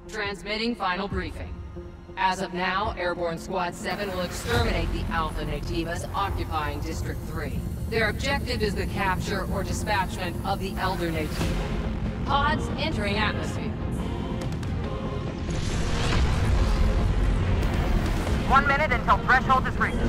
Transmitting final briefing. As of now, Airborne Squad 7 will exterminate the Alpha Nativas occupying District 3. Their objective is the capture or dispatchment of the Elder Nativa. Pods entering atmosphere. 1 minute until threshold is reached.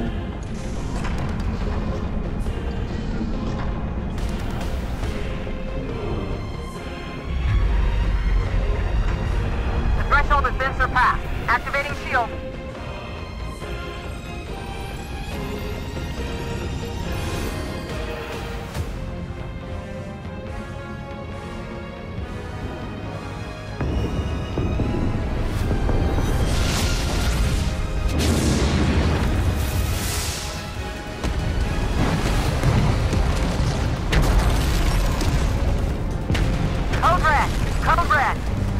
The threshold has been surpassed. Activating shield. Code red! Code red!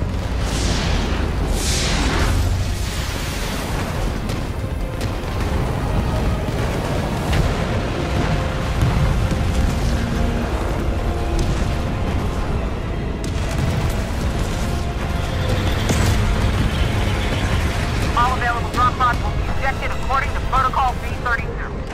All available drop pods will be ejected according to Protocol B32.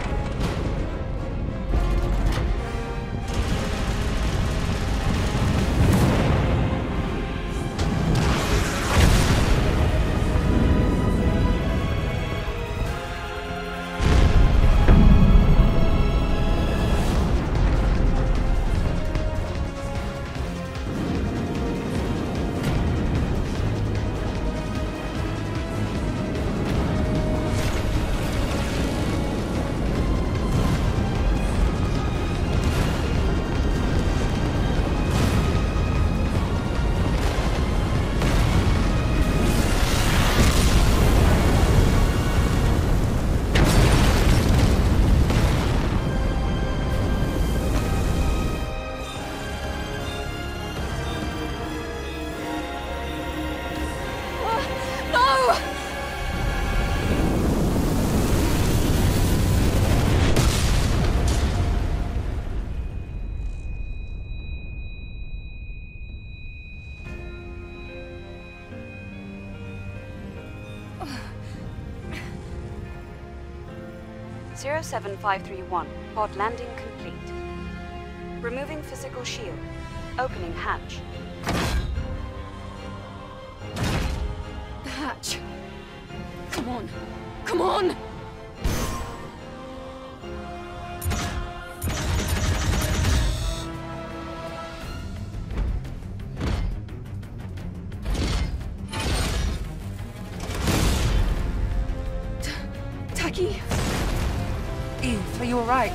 Zero 7531, pod landing complete. Removing physical shield. Opening hatch. The hatch. Come on. Come on! Taki? Eve, are you alright?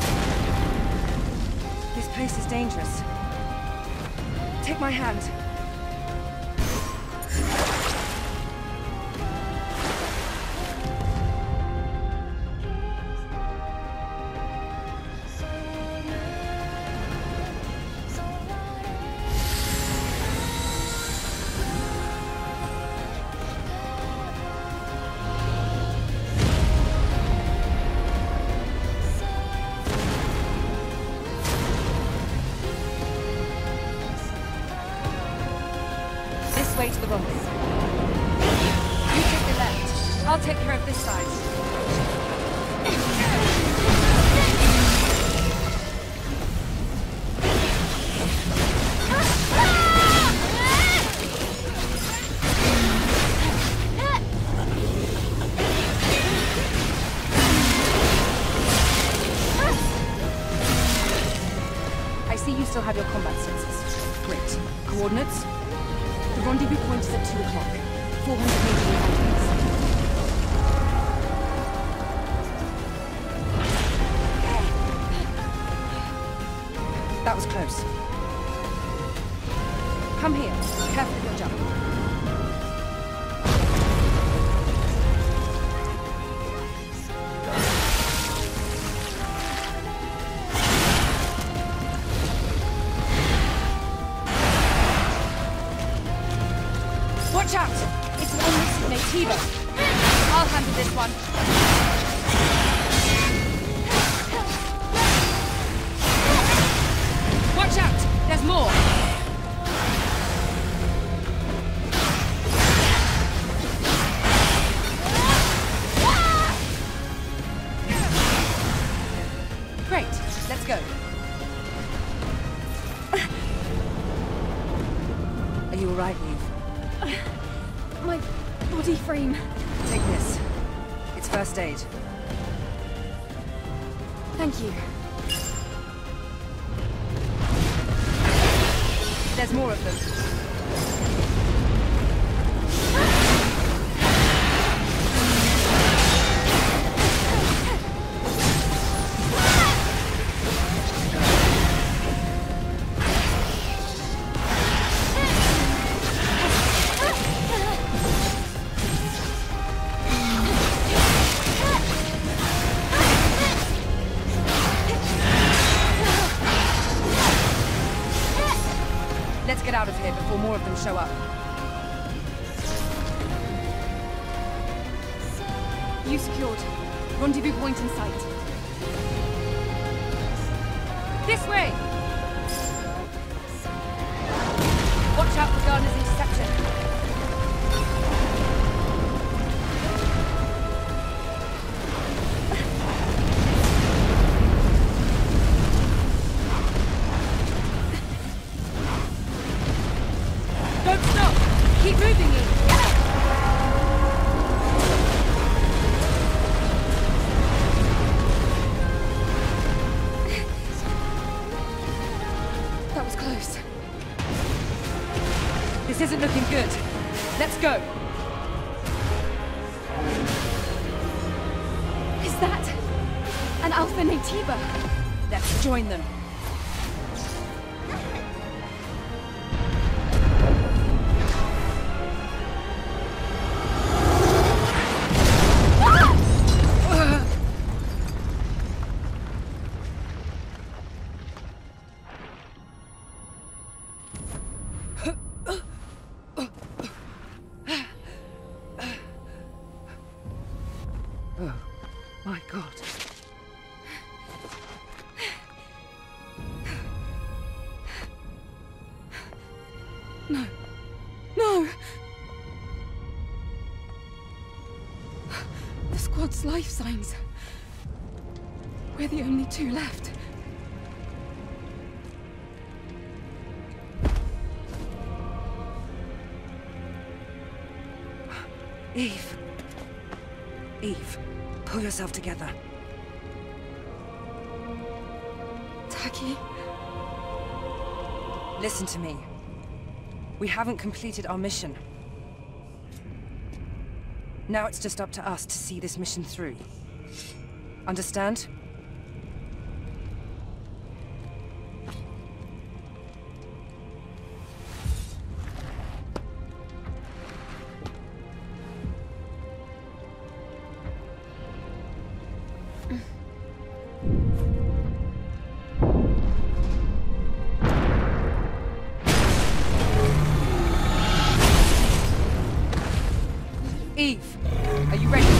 This place is dangerous. Take my hand. Way to the rumble. You take the left. I'll take care of this side. I see you still have your combat sensors. Great. Coordinates? The rendezvous point is at 2 o'clock. 400 meters in advance. That was close. Come here. Careful with your jump. Watch out! It's an unlisted Nativa. I'll handle this one. Watch out! There's more! all right, Eve? My body frame. Take this. It's first aid. Thank you. There's more of them. Let's get out of here before more of them show up. You secured. Rendezvous point in sight. This way! Watch out for Gardner's interception. Don't stop! Keep moving, Eve! That was close. This isn't looking good. Let's go! Is that an Alpha Naytiba? Let's join them. Oh, my God. No. No! The squad's life signs. We're the only two left. Eve. Eve, pull yourself together. Taki? Listen to me. We haven't completed our mission. Now it's just up to us to see this mission through. Understand? Eve, are you ready?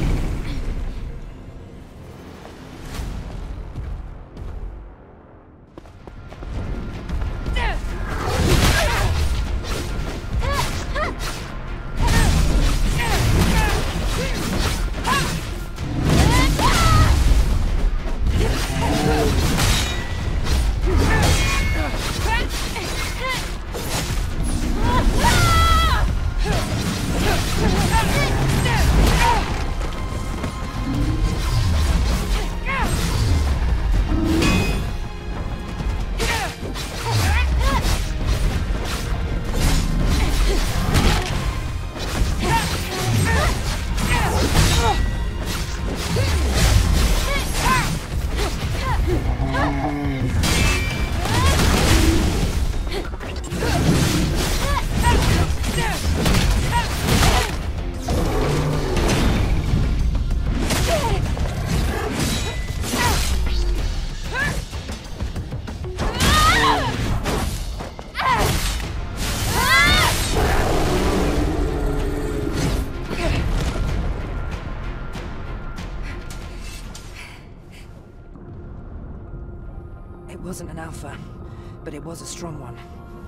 It wasn't an alpha, but it was a strong one.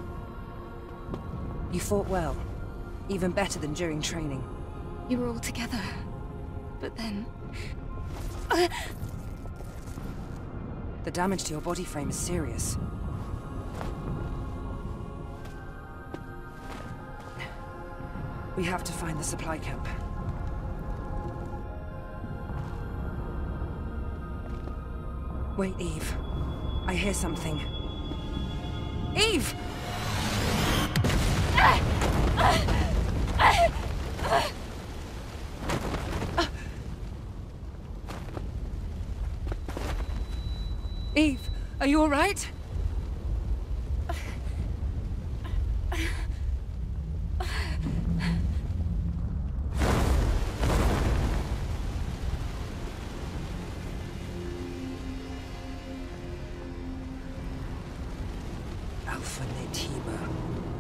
You fought well. Even better than during training. You were all together. But then... The damage to your body frame is serious. We have to find the supply camp. Wait, Eve. I hear something. Eve! Eve, are you all right? Alpha Naytiba.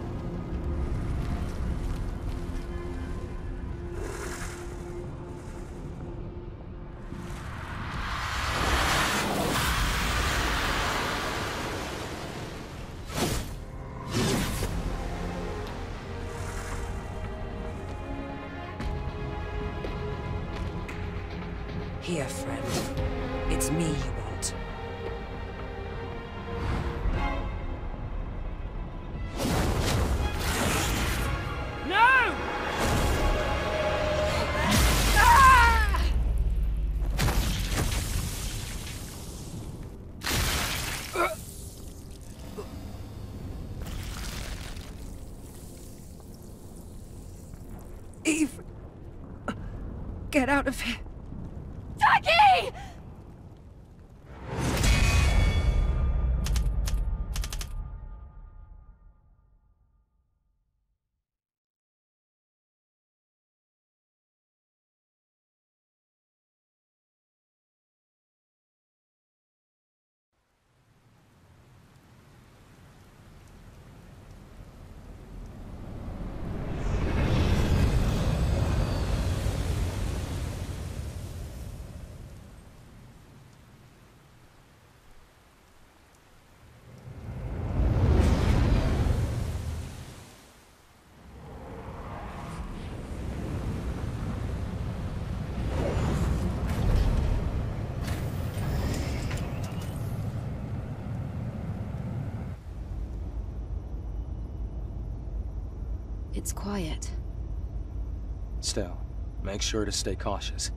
Here, friend. It's me you want. No! Ah! Eve! Get out of here! Jackie! It's quiet. Still, make sure to stay cautious.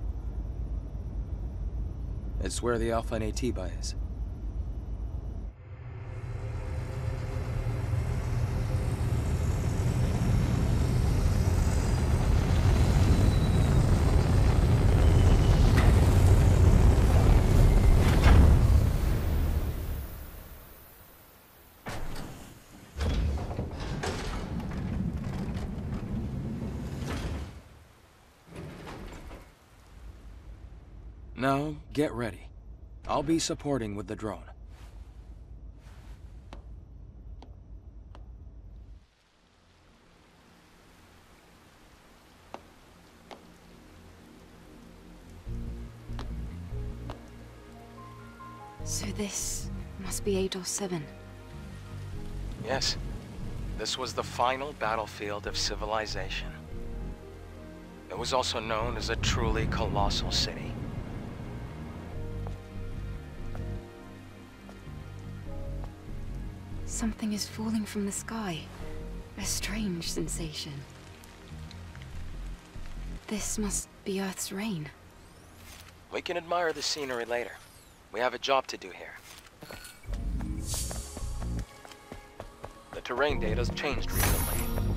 It's where the Alpha Naytiba is. Now, get ready. I'll be supporting with the drone. So this must be Eidos 7. Yes. This was the final battlefield of civilization. It was also known as a truly colossal city. Something is falling from the sky. A strange sensation. This must be Earth's rain. We can admire the scenery later. We have a job to do here. The terrain data's changed recently.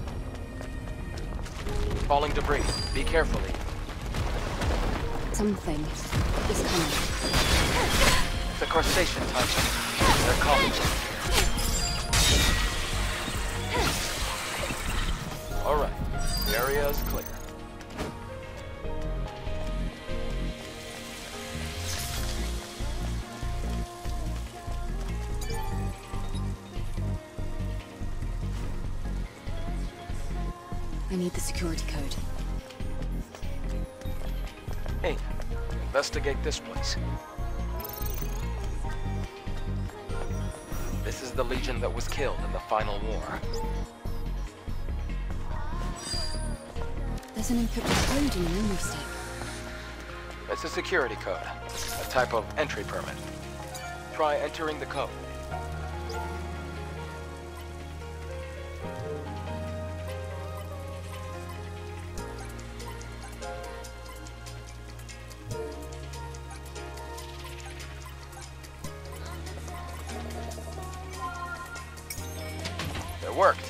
Falling debris. Be careful, Eve. Something is coming. The crustacean type. They're calling us. All right. The area is clear. I need the security code. Hey, investigate this place. This is the Legion that was killed in the final war. There's an encrypted code in the memory stick. It's a security code, a type of entry permit. Try entering the code. It worked.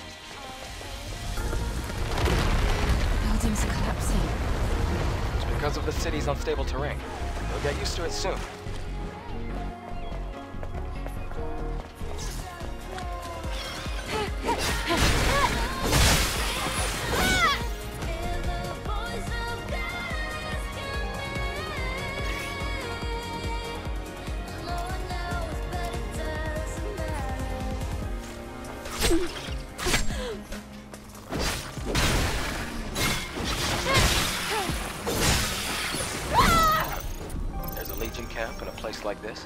Buildings are collapsing. It's because of the city's unstable terrain. You'll get used to it soon. There's a Legion camp in a place like this.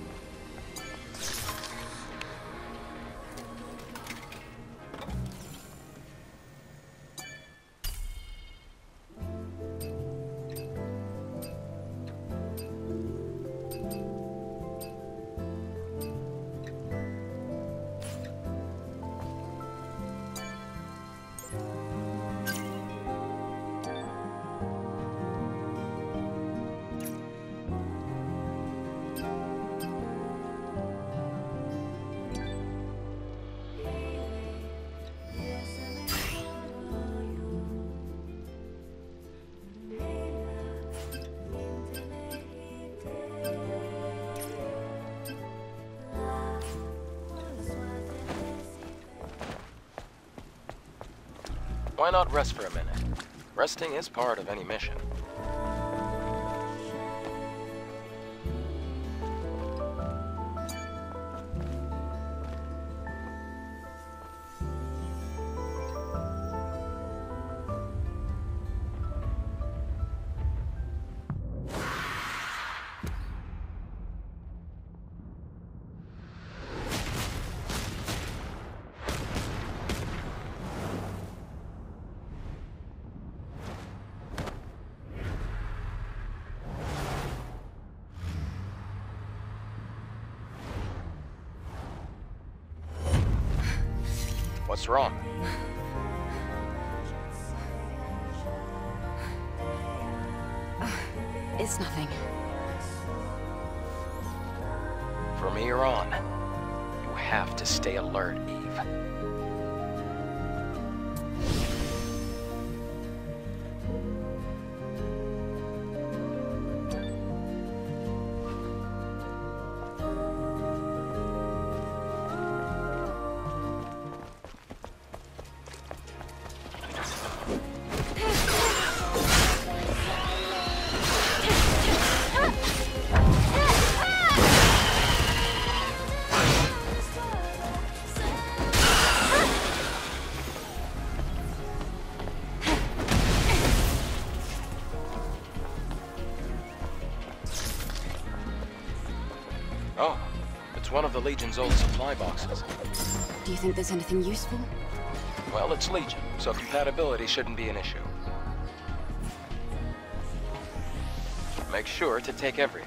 Why not rest for a minute? Resting is part of any mission. What's wrong? It's nothing. From here on, you have to stay alert, Eve. Oh, it's one of the Legion's old supply boxes. Do you think there's anything useful? Well, it's Legion, so compatibility shouldn't be an issue. Make sure to take everything.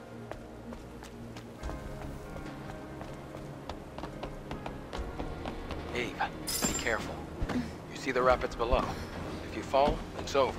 Eve, be careful. You see the rapids below. If you fall, it's over.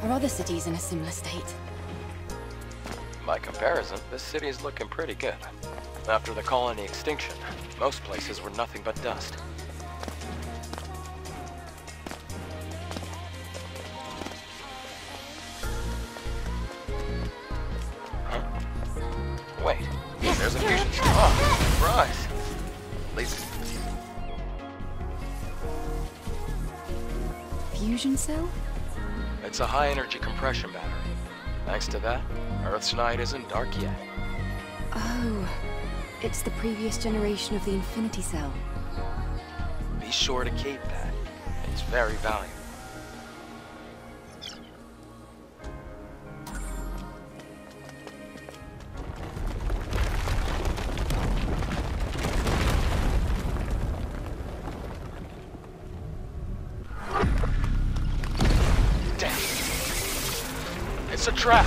Are other cities in a similar state? By comparison, this city is looking pretty good. After the colony extinction, most places were nothing but dust. Huh? Wait, there's a fusion. Oh, surprise! At least... Fusion cell? It's a high-energy compression battery. Thanks to that, Earth's night isn't dark yet. Oh, it's the previous generation of the Infinity Cell. Be sure to keep that. It's very valuable. Damn. It's a trap.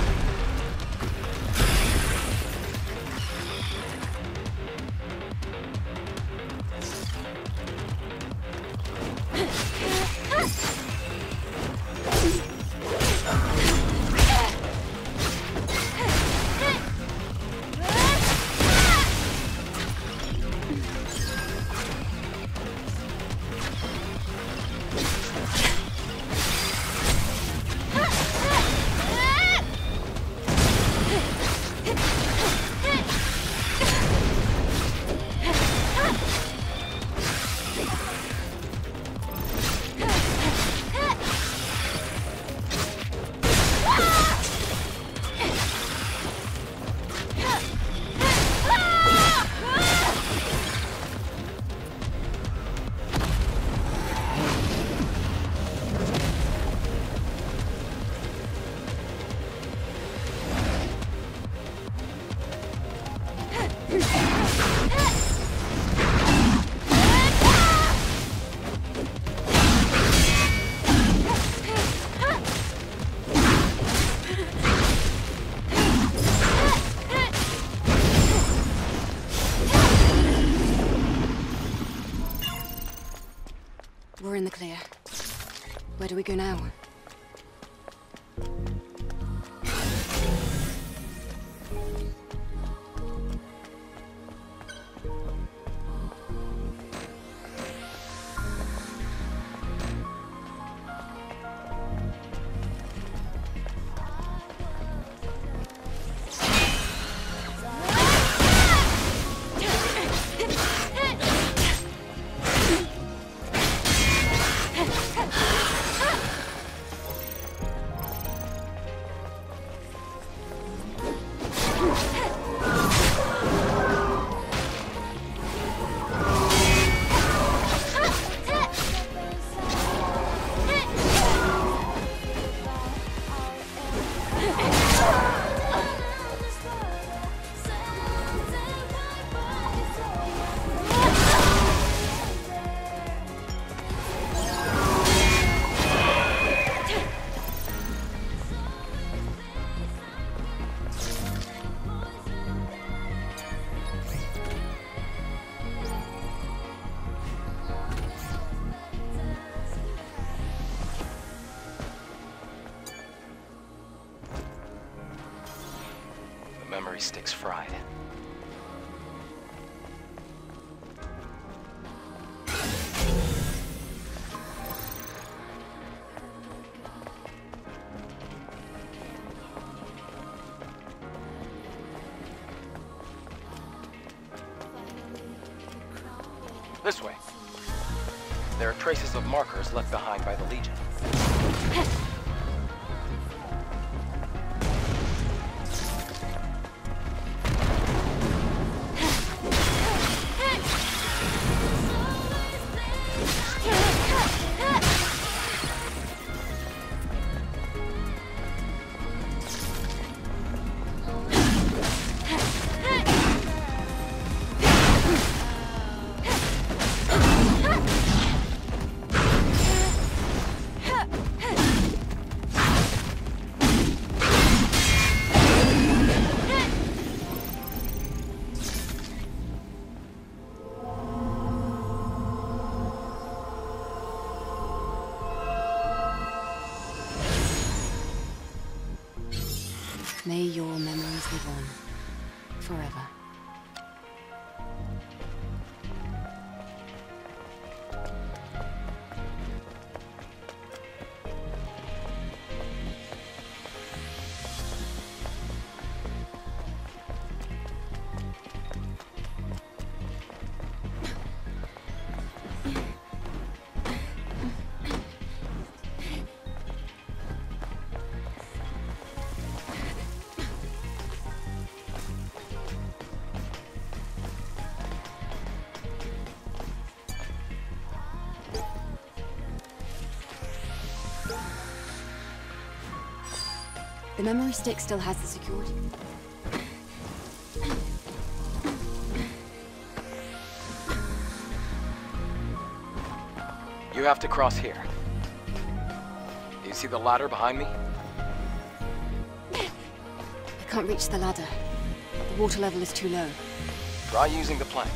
We're in the clear. Where do we go now? Memory stick's fried. This way. There are traces of markers left behind by the Legion. May your memories live on. Forever. The memory stick still has the security. You have to cross here. You see the ladder behind me? I can't reach the ladder. The water level is too low. Try using the plank.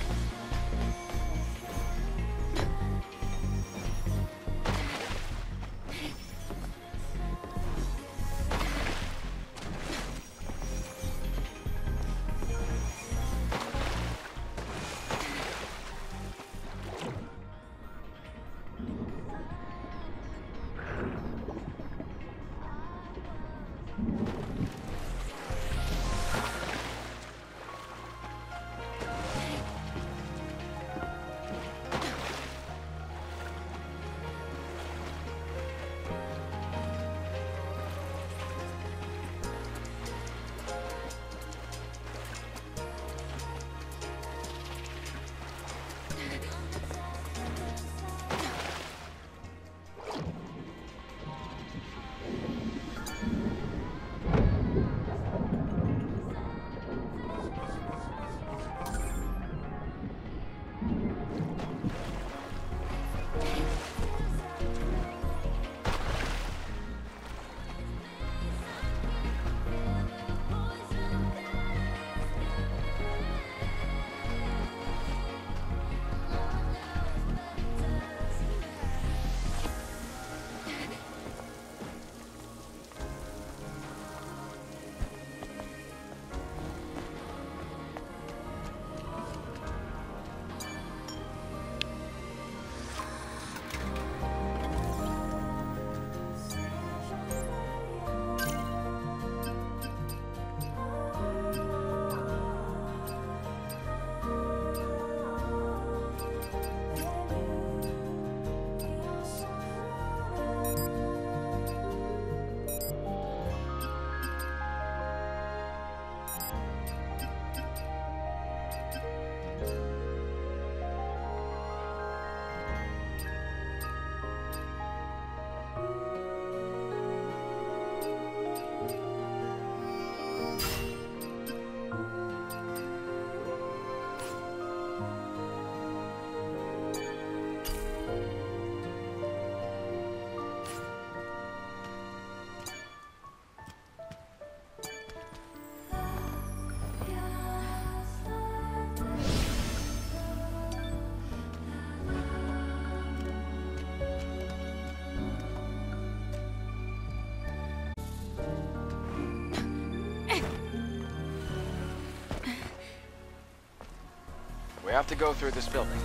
We have to go through this building.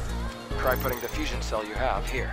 Try putting the fusion cell you have here.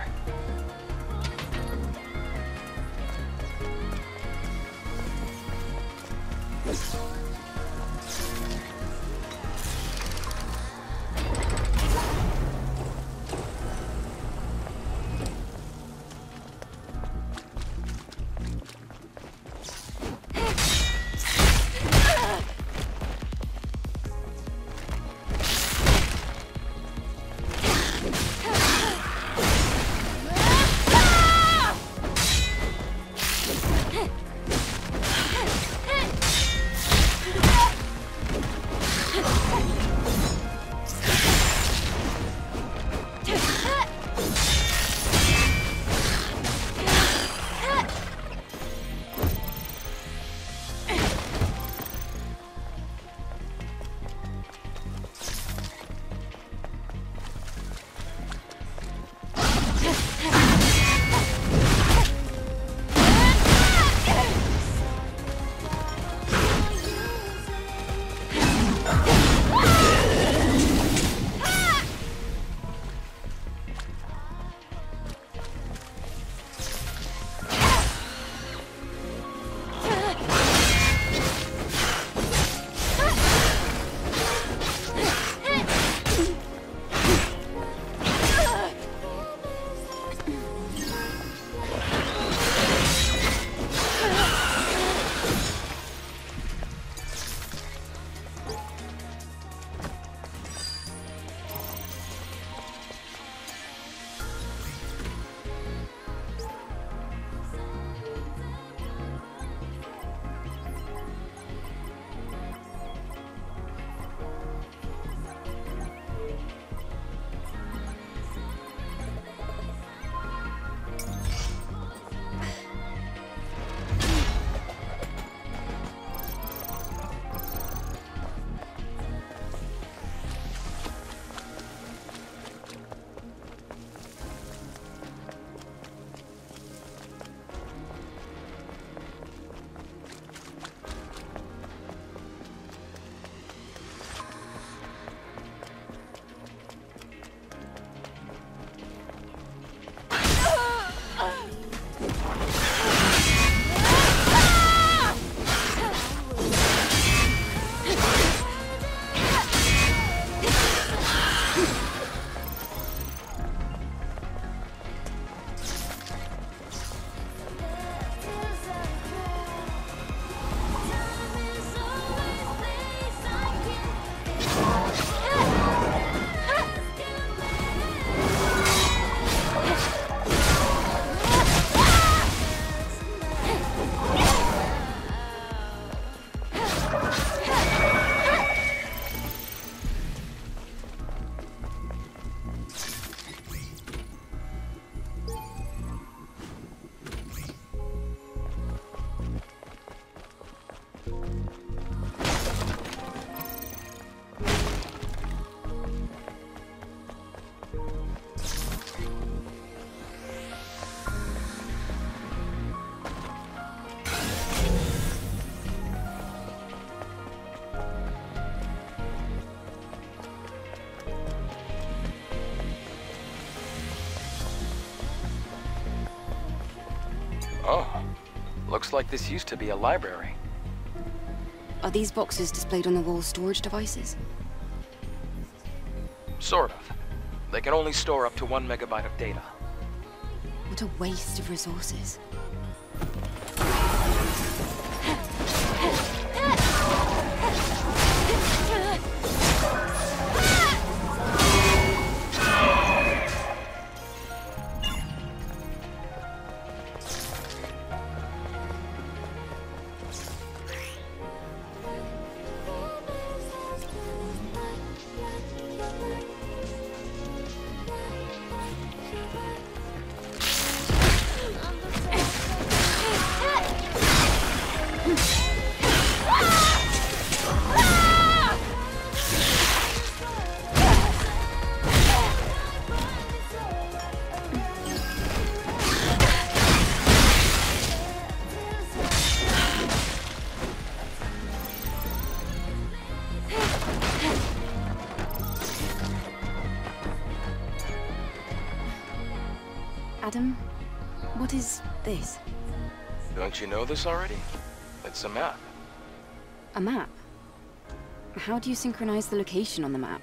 Oh, looks like this used to be a library. Are these boxes displayed on the wall storage devices? Sort of. They can only store up to 1 megabyte of data. What a waste of resources. Adam, what is this? Don't you know this already? It's a map. A map? How do you synchronize the location on the map?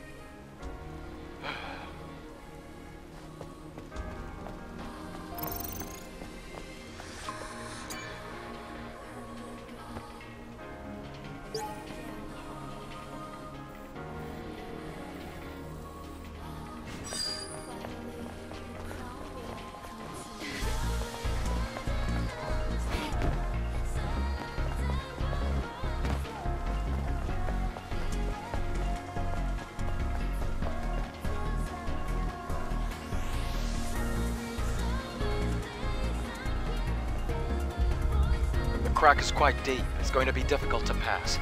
The crack is quite deep. It's going to be difficult to pass.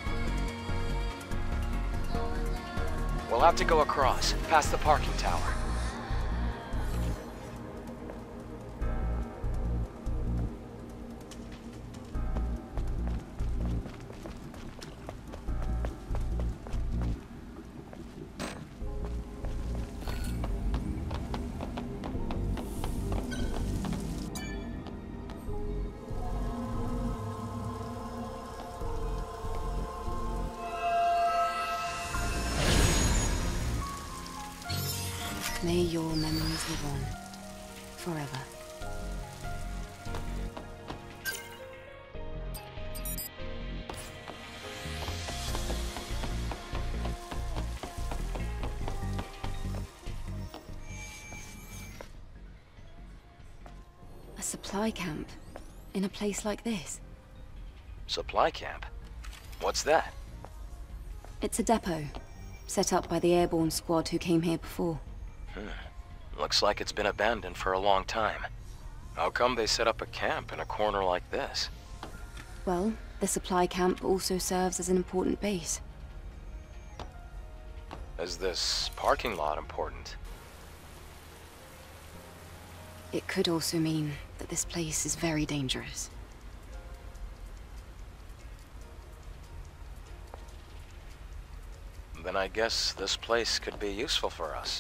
We'll have to go across, past the parking tower. May your memories live on. Forever. A supply camp? In a place like this? Supply camp? What's that? It's a depot. Set up by the airborne squad who came here before. Looks like it's been abandoned for a long time. How come they set up a camp in a corner like this? Well, the supply camp also serves as an important base. Is this parking lot important? It could also mean that this place is very dangerous. Then I guess this place could be useful for us.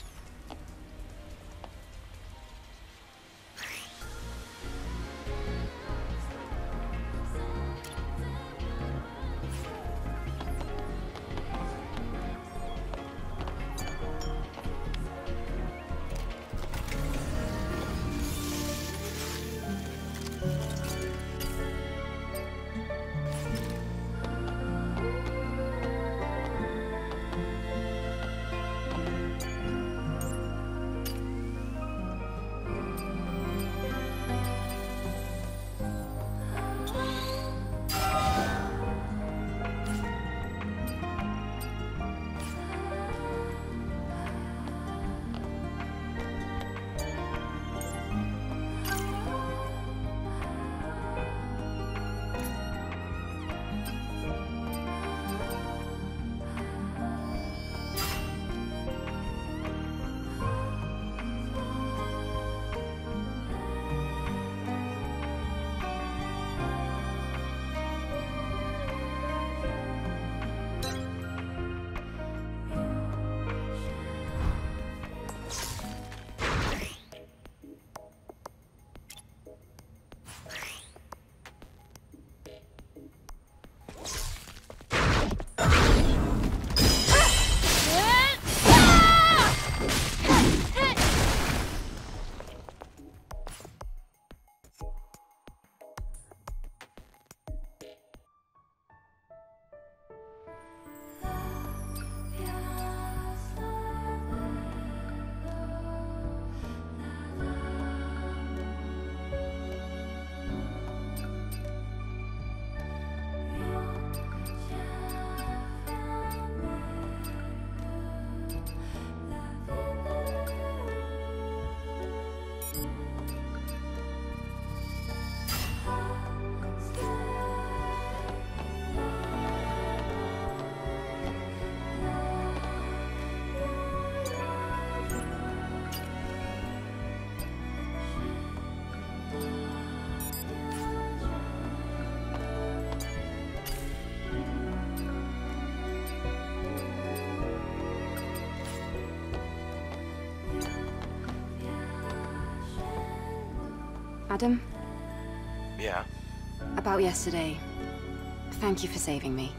Adam, Yeah? about yesterday. Thank you for saving me.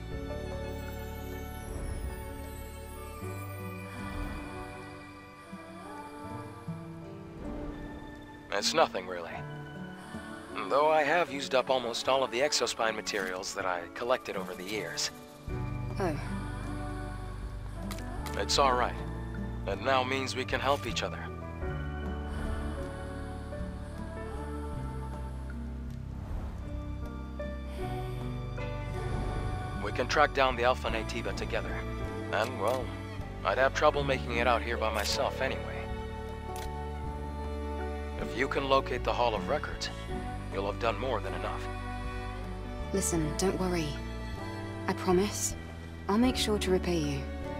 It's nothing, really. Though I have used up almost all of the exospine materials that I collected over the years. Oh, It's alright. It now means we can help each other. We can track down the Alpha Nativa together. And, well, I'd have trouble making it out here by myself anyway. If you can locate the Hall of Records, you'll have done more than enough. listen, don't worry. I promise. I'll make sure to repay you.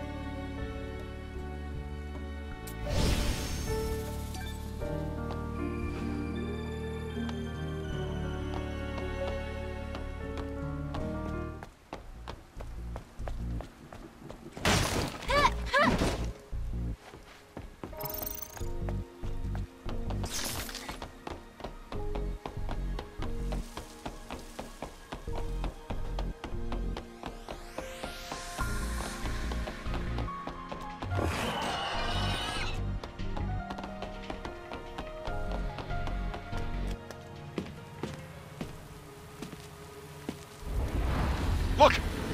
Look!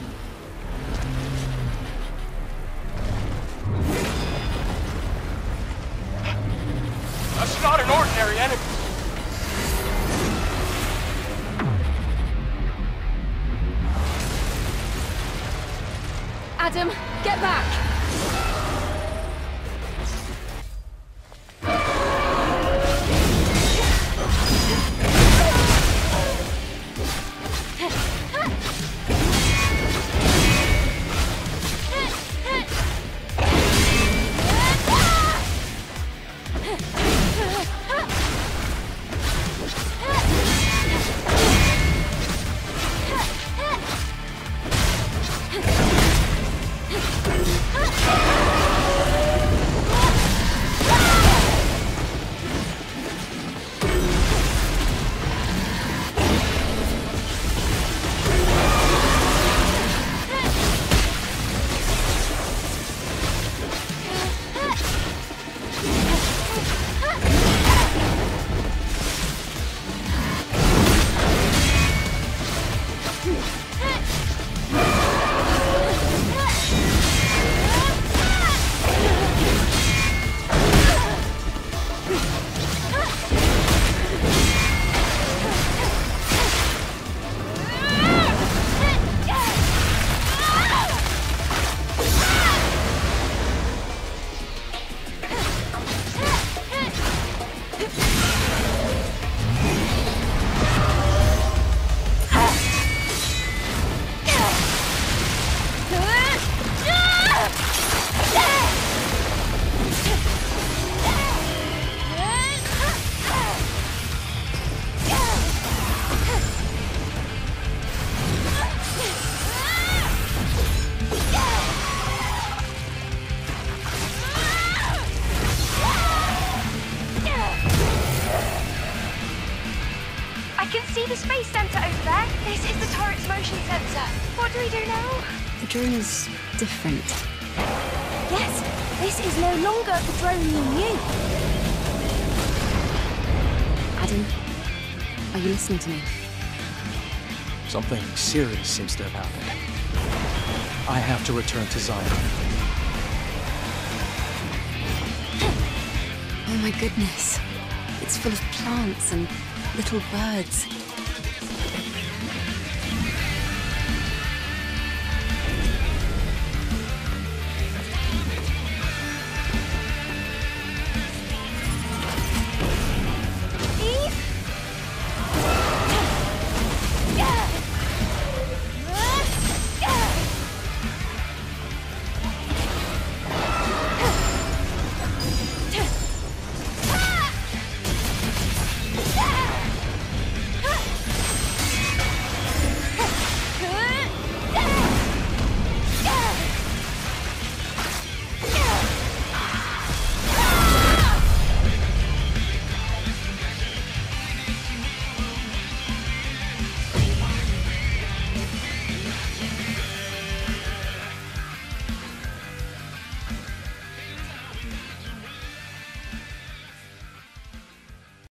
That's not an ordinary enemy! Adam, get back! The space center over there. This is the turret's motion sensor. What do we do now? The drone is different. Yes, this is no longer the drone you knew. Adam, are you listening to me? Something serious seems to have happened. I have to return to Zion. Oh my goodness. It's full of plants and little birds.